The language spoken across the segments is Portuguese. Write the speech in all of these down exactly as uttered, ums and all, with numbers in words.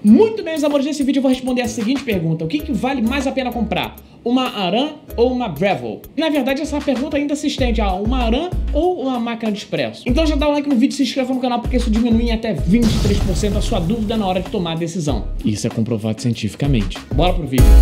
Muito bem, meus amores, nesse vídeo eu vou responder a seguinte pergunta: o que, que vale mais a pena comprar? Uma Aran ou uma Breville? Na verdade, essa pergunta ainda se estende a uma Aran ou uma máquina de expresso. Então já dá um like no vídeo e se inscreva no canal, porque isso diminui em até vinte e três por cento a sua dúvida na hora de tomar a decisão. Isso é comprovado cientificamente. Bora pro vídeo.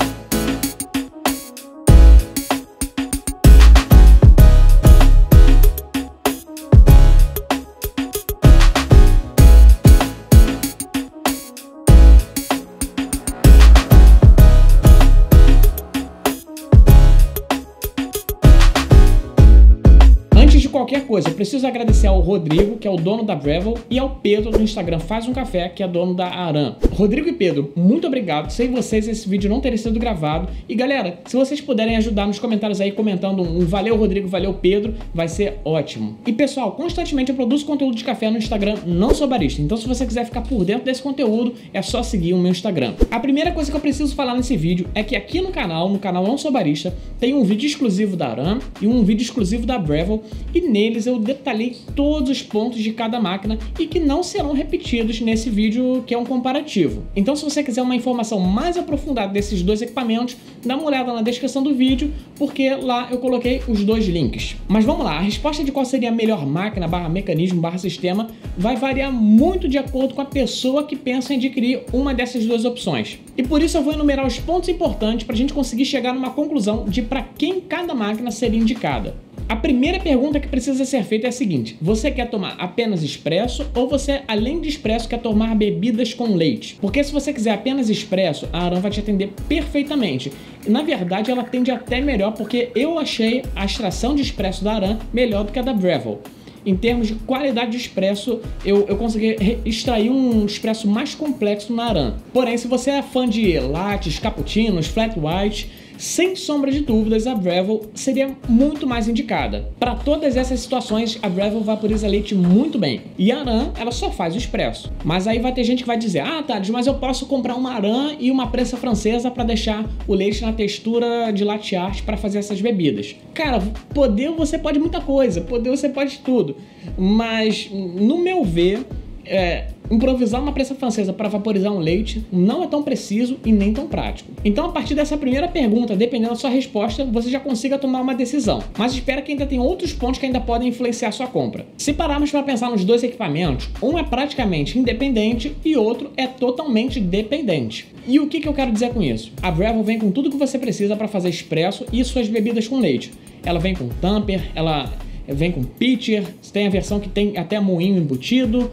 Qualquer coisa, eu preciso agradecer ao Rodrigo, que é o dono da Breville, e ao Pedro do Instagram Faz um Café, que é dono da Aran. Rodrigo e Pedro, muito obrigado. Sem vocês esse vídeo não teria sido gravado. E galera, se vocês puderem ajudar nos comentários aí, comentando um valeu Rodrigo, valeu Pedro, vai ser ótimo. E pessoal, constantemente eu produzo conteúdo de café no Instagram Não Sou Barista, então se você quiser ficar por dentro desse conteúdo, é só seguir o meu Instagram. A primeira coisa que eu preciso falar nesse vídeo é que aqui no canal, no canal Não Sou Barista, tem um vídeo exclusivo da Aran e um vídeo exclusivo da Breville, e neles eu detalhei todos os pontos de cada máquina e que não serão repetidos nesse vídeo, que é um comparativo. Então se você quiser uma informação mais aprofundada desses dois equipamentos, dá uma olhada na descrição do vídeo, porque lá eu coloquei os dois links. Mas vamos lá, a resposta de qual seria a melhor máquina, barra mecanismo, barra sistema, vai variar muito de acordo com a pessoa que pensa em adquirir uma dessas duas opções. E por isso eu vou enumerar os pontos importantes para a gente conseguir chegar numa conclusão de para quem cada máquina seria indicada. A primeira pergunta que precisa ser feita é a seguinte: você quer tomar apenas expresso ou você, além de expresso, quer tomar bebidas com leite? Porque se você quiser apenas expresso, a Aran vai te atender perfeitamente. E, na verdade, ela atende até melhor, porque eu achei a extração de expresso da Aran melhor do que a da Breville. Em termos de qualidade de expresso, eu, eu consegui extrair um expresso mais complexo na Aran. Porém, se você é fã de lattes, cappuccinos, flat white, sem sombra de dúvidas, a Breville seria muito mais indicada. Para todas essas situações, a Breville vaporiza leite muito bem. E a Aran, ela só faz o expresso. Mas aí vai ter gente que vai dizer: ah, Thales, mas eu posso comprar uma Aran e uma prensa francesa para deixar o leite na textura de latte art para fazer essas bebidas. Cara, poder você pode muita coisa, poder você pode tudo. Mas, no meu ver, é... improvisar uma prensa francesa para vaporizar um leite não é tão preciso e nem tão prático. Então, a partir dessa primeira pergunta, dependendo da sua resposta, você já consiga tomar uma decisão. Mas espera que ainda tem outros pontos que ainda podem influenciar sua compra. Se pararmos para pensar nos dois equipamentos, um é praticamente independente e outro é totalmente dependente. E o que, que eu quero dizer com isso? A Breville vem com tudo que você precisa para fazer expresso e suas bebidas com leite. Ela vem com tamper, ela vem com pitcher, tem a versão que tem até moinho embutido.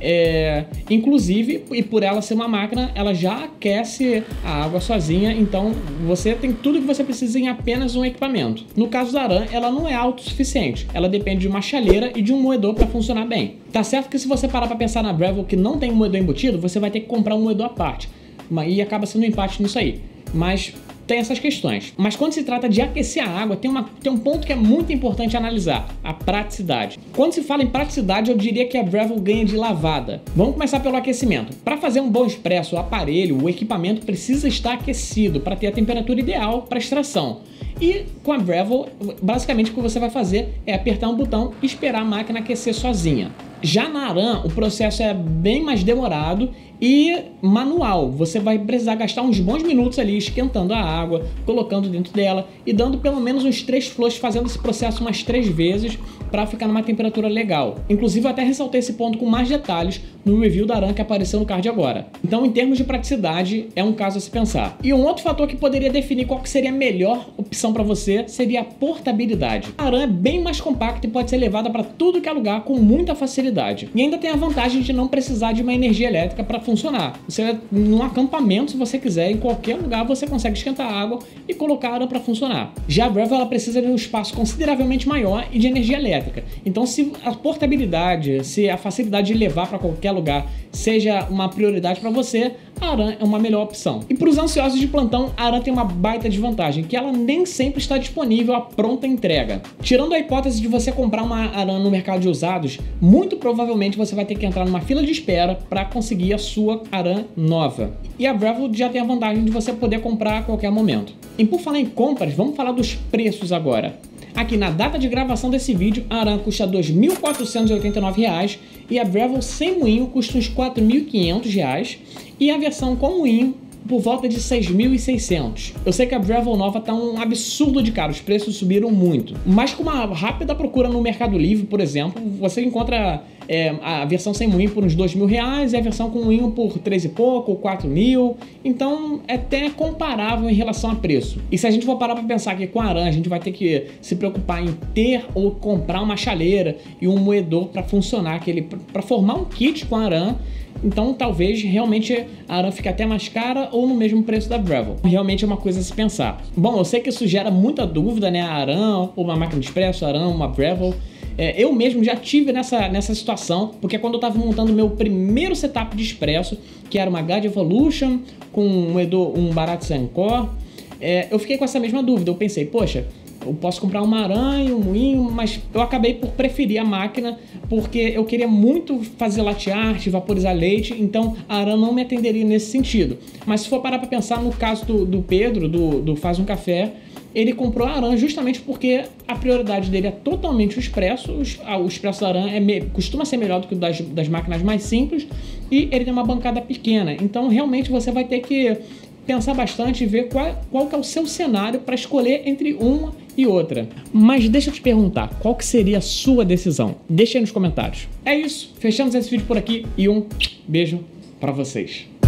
É, inclusive, e por ela ser uma máquina, ela já aquece a água sozinha, então você tem tudo que você precisa em apenas um equipamento. No caso da Aran, ela não é autossuficiente, ela depende de uma chaleira e de um moedor para funcionar bem. Tá certo que se você parar para pensar na Breville que não tem um moedor embutido, você vai ter que comprar um moedor à parte, e acaba sendo um empate nisso aí. Mas tem essas questões. Mas quando se trata de aquecer a água, tem, uma, tem um ponto que é muito importante analisar: a praticidade. Quando se fala em praticidade, eu diria que a Breville ganha de lavada. Vamos começar pelo aquecimento. Para fazer um bom expresso, o aparelho, o equipamento precisa estar aquecido para ter a temperatura ideal para extração. E com a Breville, basicamente o que você vai fazer é apertar um botão e esperar a máquina aquecer sozinha. Já na Aran, o processo é bem mais demorado e manual. Você vai precisar gastar uns bons minutos ali esquentando a água, colocando dentro dela e dando pelo menos uns três flushes, fazendo esse processo umas três vezes para ficar numa temperatura legal. Inclusive, eu até ressaltei esse ponto com mais detalhes no review da Aran que apareceu no card agora. Então, em termos de praticidade, é um caso a se pensar. E um outro fator que poderia definir qual que seria a melhor opção para você seria a portabilidade. A Aran é bem mais compacta e pode ser levada para tudo que é lugar com muita facilidade. E ainda tem a vantagem de não precisar de uma energia elétrica para funcionar. Você, num acampamento, se você quiser, em qualquer lugar, você consegue esquentar a água e colocar a Aran para funcionar. Já a Breville, ela precisa de um espaço consideravelmente maior e de energia elétrica. Então, se a portabilidade, se a facilidade de levar para qualquer lugar seja uma prioridade para você, a Aran é uma melhor opção. E para os ansiosos de plantão, a Aran tem uma baita desvantagem, que ela nem sempre está disponível à pronta entrega. Tirando a hipótese de você comprar uma Aran no mercado de usados, muito provavelmente você vai ter que entrar numa fila de espera para conseguir a sua Aran nova. E a Breville já tem a vantagem de você poder comprar a qualquer momento. E por falar em compras, vamos falar dos preços agora. Aqui na data de gravação desse vídeo, a Aran custa dois mil quatrocentos e oitenta e nove reais e a Breville sem moinho custa uns quatro mil e quinhentos reais e a versão com moinho por volta de seis mil e seiscentos. Eu sei que a Breville nova tá um absurdo de caro, os preços subiram muito. Mas com uma rápida procura no Mercado Livre, por exemplo, você encontra é, a versão sem moinho por uns dois mil reais e a versão com moinho por três e pouco, ou quatro mil. Então é até comparável em relação a preço. E se a gente for parar para pensar que com a Aran a gente vai ter que se preocupar em ter ou comprar uma chaleira e um moedor para funcionar, aquele para formar um kit com a Aran, então talvez realmente a Aran fique até mais cara ou no mesmo preço da Breville. Realmente é uma coisa a se pensar. Bom, eu sei que isso gera muita dúvida, né? A Aran, ou uma máquina de expresso, a Aran, uma Breville. É, eu mesmo já tive nessa, nessa situação, porque quando eu estava montando meu primeiro setup de expresso, que era uma Guide Evolution com um, moedor, um Bharat Sankor, é, eu fiquei com essa mesma dúvida. Eu pensei, poxa, eu posso comprar uma Aran e um moinho, mas eu acabei por preferir a máquina porque eu queria muito fazer latte art, vaporizar leite, então a Aran não me atenderia nesse sentido. Mas se for parar para pensar no caso do, do Pedro, do, do Faz um Café, ele comprou a Aran justamente porque a prioridade dele é totalmente o expresso. O expresso da Aran é me, costuma ser melhor do que o das, das máquinas mais simples e ele tem uma bancada pequena, então realmente você vai ter que pensar bastante e ver qual, qual que é o seu cenário para escolher entre uma e outra. Mas deixa eu te perguntar, qual que seria a sua decisão? Deixa aí nos comentários. É isso, fechamos esse vídeo por aqui e um beijo para vocês.